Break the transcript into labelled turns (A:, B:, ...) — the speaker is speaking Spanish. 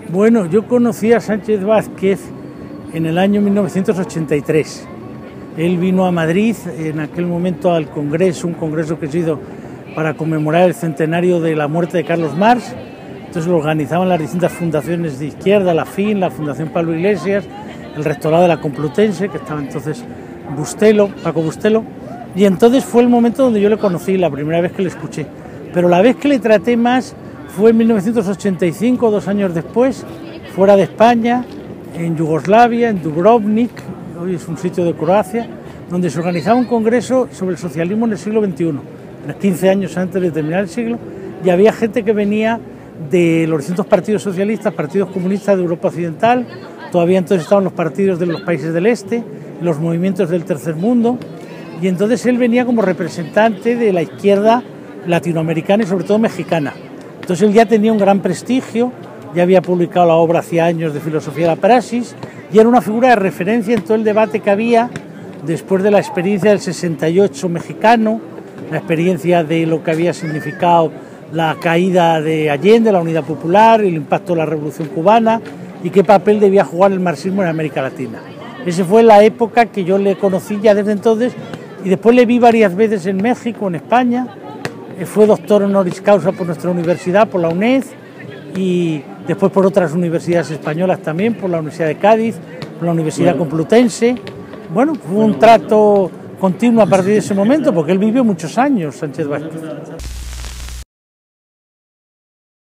A: Bueno, yo conocí a Sánchez Vázquez en el año 1983. Él vino a Madrid en aquel momento al Congreso, un congreso que se hizo para conmemorar el centenario de la muerte de Carlos Marx. Entonces lo organizaban las distintas fundaciones de izquierda, la FIN, la Fundación Pablo Iglesias, el Rectorado de la Complutense, que estaba entonces Paco Bustelo, y entonces fue el momento donde yo le conocí, la primera vez que le escuché. Pero la vez que le traté más fue en 1985, 2 años después, fuera de España, en Yugoslavia, en Dubrovnik, hoy es un sitio de Croacia, donde se organizaba un congreso sobre el socialismo en el siglo XXI, 15 años antes de terminar el siglo, y había gente que venía de los distintos partidos socialistas, partidos comunistas de Europa Occidental, todavía entonces estaban los partidos de los países del este, los movimientos del tercer mundo, y entonces él venía como representante de la izquierda latinoamericana y sobre todo mexicana. Entonces él ya tenía un gran prestigio, ya había publicado la obra hacía años de Filosofía de la Praxis, y era una figura de referencia en todo el debate que había después de la experiencia del 68 mexicano, la experiencia de lo que había significado la caída de Allende, la Unidad Popular, el impacto de la Revolución Cubana y qué papel debía jugar el marxismo en América Latina. Esa fue la época que yo le conocí ya desde entonces y después le vi varias veces en México, en España. Fue doctor honoris causa por nuestra universidad, por la UNED, y después por otras universidades españolas también, por la Universidad de Cádiz, por la Universidad Complutense. Bueno, fue un trato continuo a partir de ese momento, porque él vivió muchos años, Sánchez Vázquez.